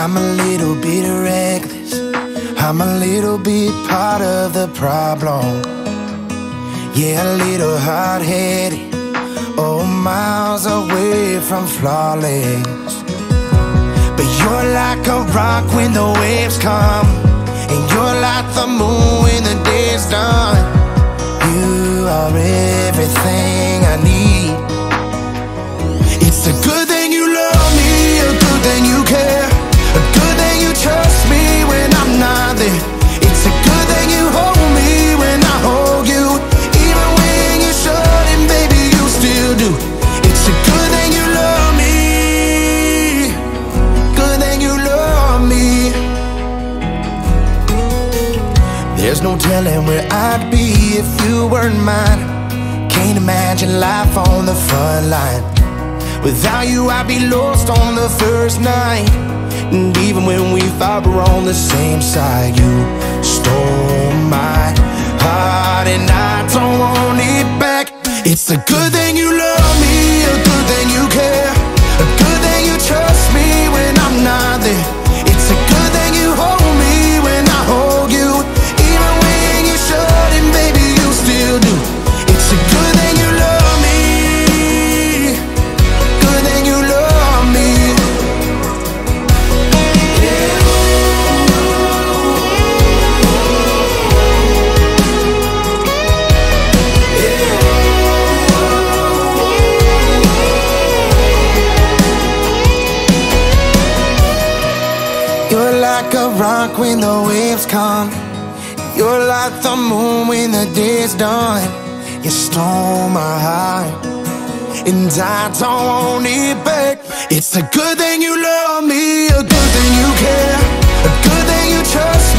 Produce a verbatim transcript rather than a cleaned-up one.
I'm a little bit reckless, I'm a little bit part of the problem. Yeah, a little hard-headed, oh, miles away from flawless. But you're like a rock when the waves come, and you're like the moon when the day's done. You are everything I need. It's a good thing you love me, a good thing you care, a good thing you trust me when I'm not there. It's a good thing you hold me when I hold you, even when you shouldn't, baby, you still do. It's a good thing you love me, good thing you love me. There's no telling where I'd be if you weren't mine. Can't imagine life on the front line. Without you I'd be lost on the first night. And even when we thought we were on the same side, you stole my heart and I don't want it back. It's a good thing you love me, a good thing you care, a good thing you trust me when I'm not there. It's a good thing you hold me when I hold you, even when you shouldn't, baby, you still do. It's a good thing you love me, good thing you love me. You're like a rock when the waves come, you're like the moon when the day's done. You stole my heart and I don't want it back. It's a good thing you love me, a good thing you care, a good thing you trust me